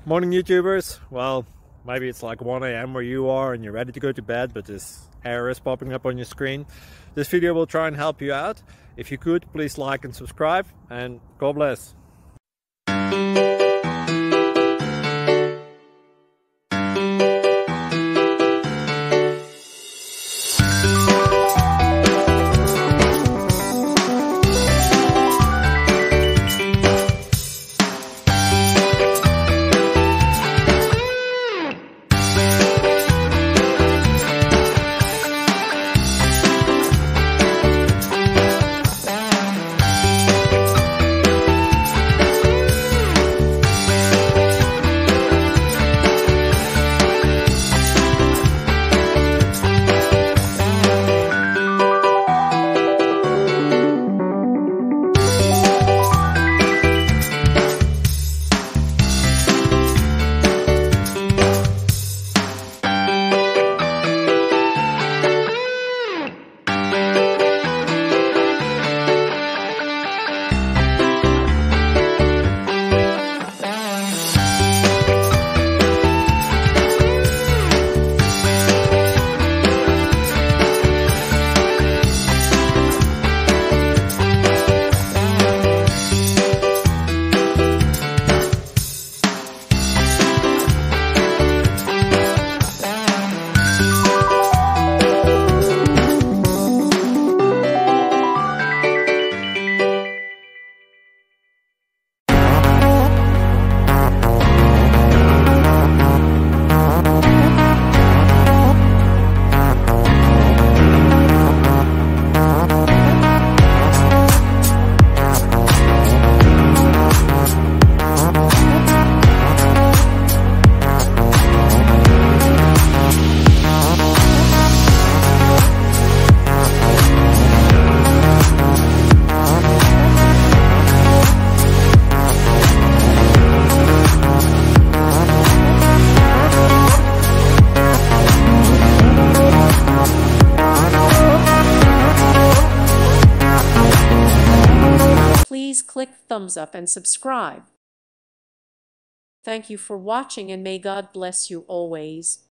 Morning YouTubers. Well, maybe it's like 1 a.m. where you are and you're ready to go to bed, but this error is popping up on your screen. This video will try and help you out. If you could, please like and subscribe, and God bless. Please click thumbs up and subscribe. Thank you for watching, and may God bless you always.